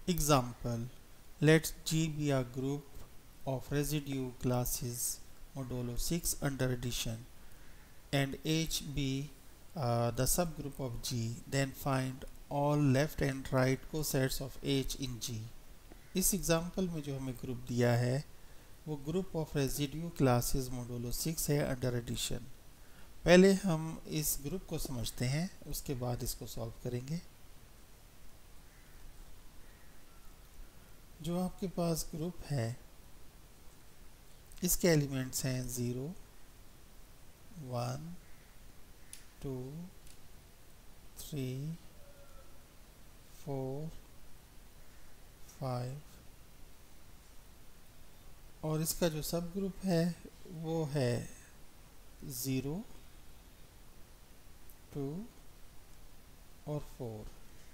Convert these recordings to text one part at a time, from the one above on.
Example: let G be a group of residue classes modulo 6 under addition and H be the subgroup of G. Then find all left and right cosets of H in G. इस example में जो हमें group दिया है वो group of residue classes modulo 6 है under addition. पहले हम इस ग्रुप को समझते हैं, उसके बाद इसको सॉल्व करेंगे। जो आपके पास ग्रुप है इसके एलिमेंट्स हैं 0, 1, 2, 3, 4, 5 और इसका जो सब ग्रुप है वो है 0, 2 और 4।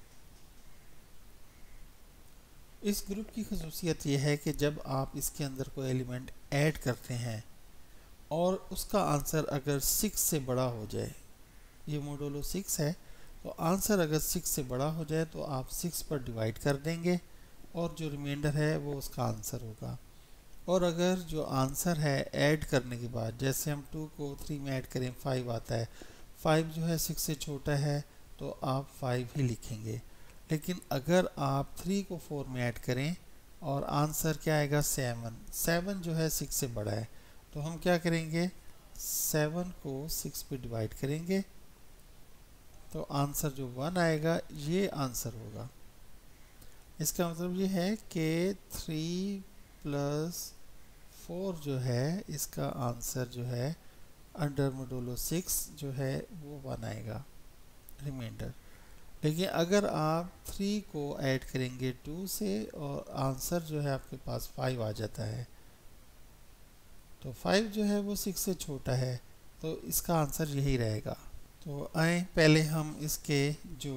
इस ग्रुप की खसूसियत ये है कि जब आप इसके अंदर कोई एलिमेंट ऐड करते हैं और उसका आंसर अगर 6 से बड़ा हो जाए, ये मोडुलो 6 है, तो आंसर अगर 6 से बड़ा हो जाए तो आप 6 पर डिवाइड कर देंगे और जो रिमाइंडर है वो उसका आंसर होगा। और अगर जो आंसर है ऐड करने के बाद, जैसे हम 2 को 3 में ऐड करें 5 आता है, 5 जो है 6 से छोटा है तो आप 5 ही लिखेंगे। लेकिन अगर आप 3 को 4 में ऐड करें और आंसर क्या आएगा 7, 7 जो है 6 से बड़ा है, तो हम क्या करेंगे 7 को 6 पे डिवाइड करेंगे तो आंसर जो 1 आएगा ये आंसर होगा। इसका मतलब ये है कि 3 प्लस 4 जो है इसका आंसर जो है अंडर मोडुलो 6 जो है वो 1 आएगा रिमाइंडर। लेकिन अगर आप 3 को ऐड करेंगे 2 से और आंसर जो है आपके पास 5 आ जाता है, तो 5 जो है वो 6 से छोटा है, तो इसका आंसर यही रहेगा। तो आए पहले हम इसके जो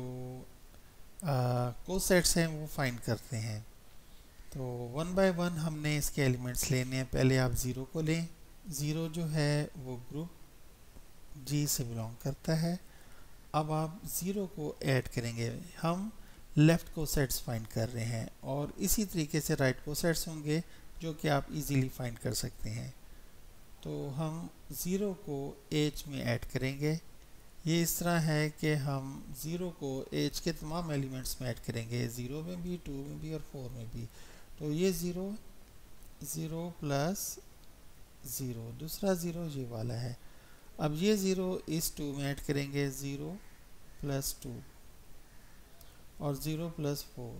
कोसेट्स हैं वो फाइंड करते हैं। तो 1 बाय 1 हमने इसके एलिमेंट्स लेने हैं। पहले आप 0 को लें। 0 जो है वो ग्रुप G से बिलोंग करता है। अब आप 0 को ऐड करेंगे, हम लेफ्ट कोसेट्स फाइंड कर रहे हैं और इसी तरीके से राइट कोसेट्स होंगे जो कि आप इजीली फाइंड कर सकते हैं। तो हम 0 को H में ऐड करेंगे। ये इस तरह है कि हम 0 को H के तमाम एलिमेंट्स में ऐड करेंगे, 0 में भी, 2 में भी और 4 में भी। तो ये 0, 0 प्लस 0, दूसरा 0 ये वाला है। अब ये 0 इस 2 में ऐड करेंगे, 0 प्लस 2 और 0 प्लस 4,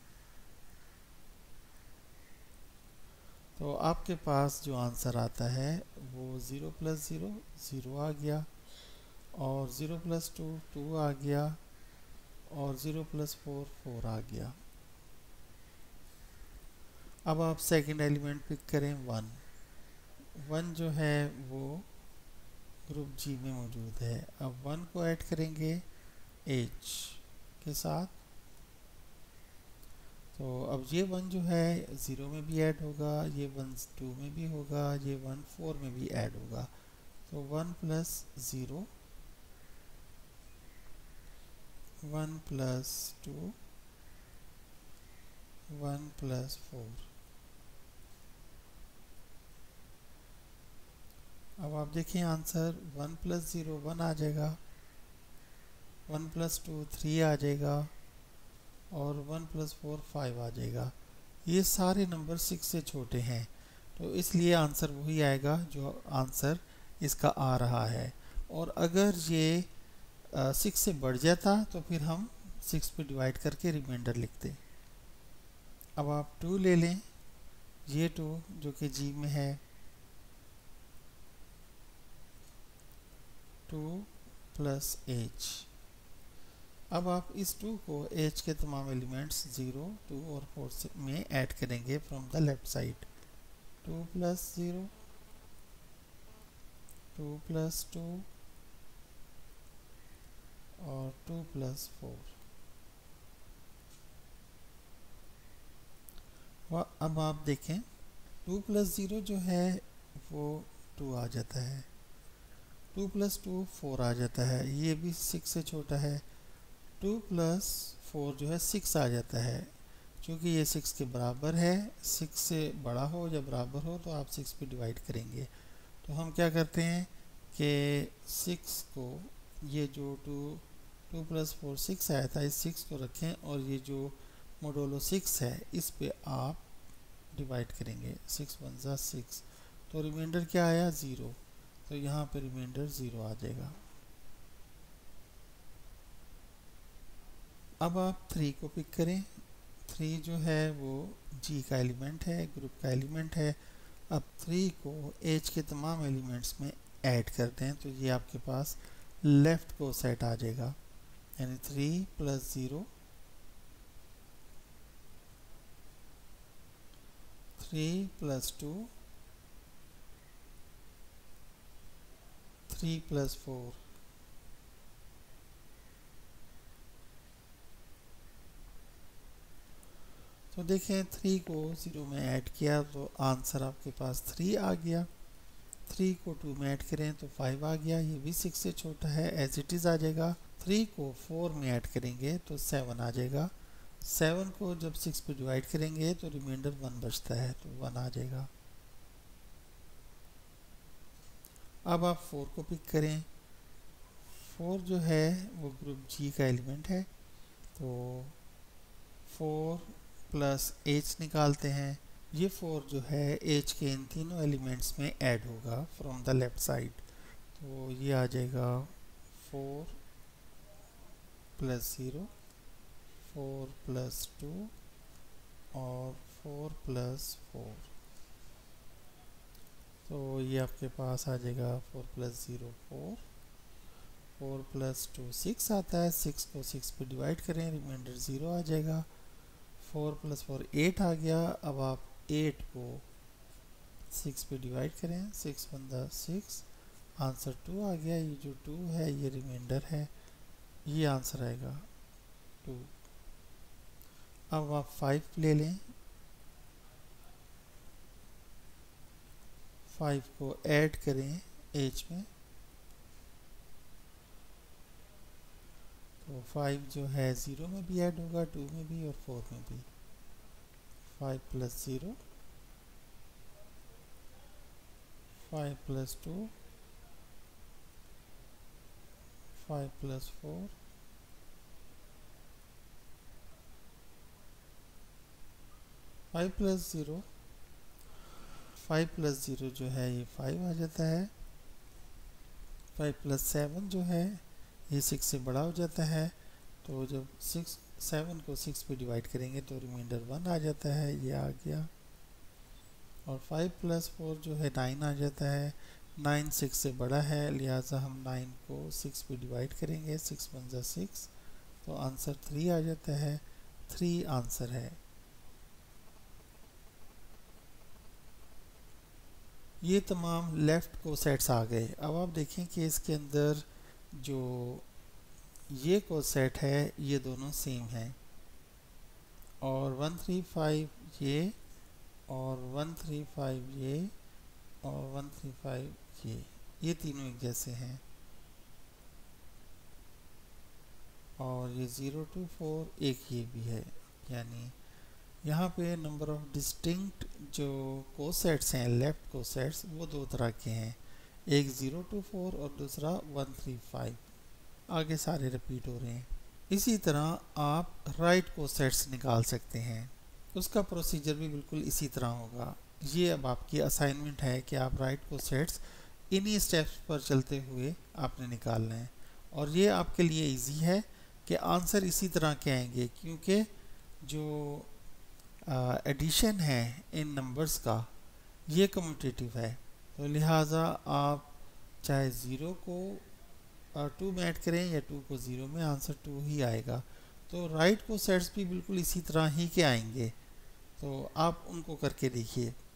तो आपके पास जो आंसर आता है वो 0 प्लस 0 0 आ गया और 0 प्लस 2 2 आ गया और 0 प्लस 4 4 आ गया। अब आप सेकंड एलिमेंट पिक करें 1, 1 जो है वो ग्रुप G में मौजूद है। अब 1 को ऐड करेंगे H के साथ, तो अब ये 1 जो है 0 में भी ऐड होगा, ये 1 2 में भी होगा, ये 1 4 में भी ऐड होगा। तो 1 प्लस 0, 1 प्लस 2, 1 प्लस 4। अब आप देखिए आंसर 1 प्लस 0 1 आ जाएगा, 1 प्लस 2 3 आ जाएगा और 1 प्लस 4 5 आ जाएगा। ये सारे नंबर 6 से छोटे हैं, तो इसलिए आंसर वही आएगा जो आंसर इसका आ रहा है। और अगर ये 6 से बढ़ जाता तो फिर हम 6 पे डिवाइड करके रिमाइंडर लिखते। अब आप 2 ले लें, ये 2 जो कि G में है, 2 प्लस H। अब आप इस 2 को H के तमाम एलिमेंट्स 0 2 और 4 में ऐड करेंगे from the left side. 2 plus 0, 2 plus 2 और 2 प्लस 4। अब आप देखें 2 प्लस 0 जो है वो 2 आ जाता है, 2 प्लस 2 4 आ जाता है, ये भी 6 से छोटा है। 2 प्लस 4 जो है 6 आ जाता है, क्योंकि ये 6 के बराबर है, 6 से बड़ा हो या बराबर हो तो आप 6 पे डिवाइड करेंगे। तो हम क्या करते हैं कि 6 को, ये जो 2 + 4 6 आया था, इस 6 को रखें और ये जो मोडुलो 6 है इस पे आप डिवाइड करेंगे। 6 × 1 = 6, तो रिमाइंडर क्या आया 0, तो यहाँ पे रिमाइंडर 0 आ जाएगा। अब आप 3 को पिक करें। 3 जो है वो जी का एलिमेंट है, ग्रुप का एलिमेंट है। अब 3 को एज के तमाम एलिमेंट्स में ऐड करते हैं तो ये आपके पास लेफ्ट को सेट आ जाएगा, यानी 3 + 0 3 + 2 3 + 4 तो देखें 3 को 0 में ऐड किया तो आंसर आपके पास 3 आ गया। 3 को 2 में ऐड करें तो 5 आ गया, ये भी 6 से छोटा है, एज इट इज़ आ जाएगा। 3 को 4 में ऐड करेंगे तो 7 आ जाएगा। 7 को जब 6 पे डिवाइड करेंगे तो रिमाइंडर 1 बचता है, तो 1 आ जाएगा। अब आप 4 को पिक करें। 4 जो है वो ग्रुप जी का एलिमेंट है, तो 4 + h निकालते हैं। ये 4 जो है h के इन तीनों एलिमेंट्स में ऐड होगा फ्रॉम द लेफ्ट साइड, तो ये आ जाएगा 4 + 0 4 + 2 और 4 + 4, तो ये आपके पास आ जाएगा 4 + 0 4 4 + 2 6 आता है। 6 को 6 पे डिवाइड करें, रिमाइंडर 0 आ जाएगा। 4 + 4 8 आ गया। अब आप 8 को 6 पे डिवाइड करें, 6 × 6 आंसर 2 आ गया। ये जो 2 है ये रिमाइंडर है, ये आंसर आएगा 2। अब आप 5 ले लें, 5 को ऐड करें h में, तो 5 जो है 0 में भी ऐड होगा, 2 में भी और 4 में भी। 5 + 0 5 + 2 5 + 4 5 + 0 5 + 0 जो है ये 5 आ जाता है। 5 + 7 जो है ये 6 से बड़ा हो जाता है, तो जब 7 को 6 पे डिवाइड करेंगे तो रिमाइंडर 1 आ जाता है, ये आ गया। और 5 + 4 जो है 9 आ जाता है। 9 6 से बड़ा है, लिहाजा हम 9 को 6 पे डिवाइड करेंगे, 6 × 6 तो आंसर 3 आ जाता है। 3 आंसर है। ये तमाम लेफ़्ट को सेट्स आ गए। अब आप देखें कि इसके अंदर जो ये को सेट है ये दोनों सेम हैं, और 135 और 135 और 135 ये तीनों एक जैसे हैं। और ये 0 to 4 एक ये भी है, यानी यहाँ पे नंबर ऑफ डिस्टिंक्ट जो कोसेट्स हैं, लेफ्ट कोसेट्स, वो दो तरह के हैं, एक 0 to 4 और दूसरा 135। आगे सारे रिपीट हो रहे हैं। इसी तरह आप राइट कोसेट्स निकाल सकते हैं, उसका प्रोसीजर भी बिल्कुल इसी तरह होगा। ये अब आपकी असाइनमेंट है कि आप राइट कोसेट्स इन्हीं स्टेप्स पर चलते हुए आपने निकालना है, और ये आपके लिए इजी है कि आंसर इसी तरह के आएंगे, क्योंकि जो एडिशन है इन नंबर्स का ये कम्यूटेटिव है, तो लिहाजा आप चाहे 0 को 2 में ऐड करें या 2 को 0 में, आंसर 2 ही आएगा। तो राइट को सेट्स भी बिल्कुल इसी तरह ही के आएंगे, तो आप उनको करके देखिए।